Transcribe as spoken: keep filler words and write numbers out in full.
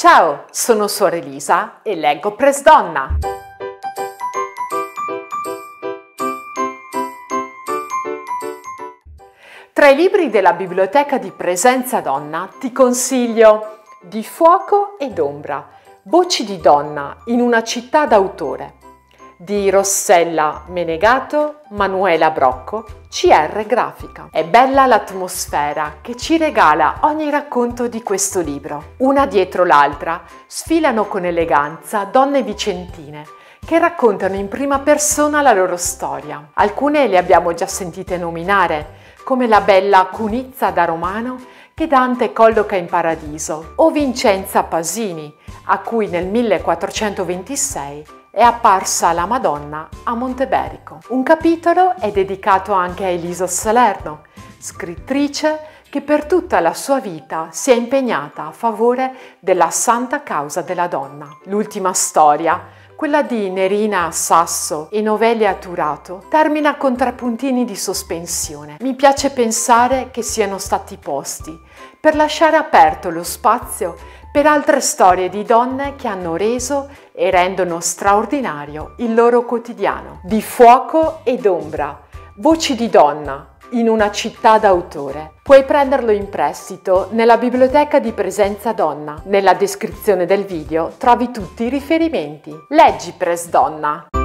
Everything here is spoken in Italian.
Ciao, sono Suor Elisa e leggo Press Donna. Tra i libri della biblioteca di Presenza Donna ti consiglio Di fuoco ed ombra, voci di donna in una città d'autore, di Rossella Menegato, Manuela Brocco, C R Grafica. È bella l'atmosfera che ci regala ogni racconto di questo libro. Una dietro l'altra sfilano con eleganza donne vicentine che raccontano in prima persona la loro storia. Alcune le abbiamo già sentite nominare, come la bella Cunizza da Romano che Dante colloca in paradiso, o Vincenza Pasini, a cui nel millequattrocentoventisei è apparsa la Madonna a Monteberico. Un capitolo è dedicato anche a Elisa Salerno, scrittrice che per tutta la sua vita si è impegnata a favore della santa causa della donna. L'ultima storia, quella di Nerina Sasso e Novelia Turato, termina con tre puntini di sospensione. Mi piace pensare che siano stati posti per lasciare aperto lo spazio per altre storie di donne che hanno reso e rendono straordinario il loro quotidiano. Di fuoco ed ombra, voci di donna in una città d'autore. Puoi prenderlo in prestito nella biblioteca di Presenza Donna. Nella descrizione del video trovi tutti i riferimenti. Leggi Press Donna!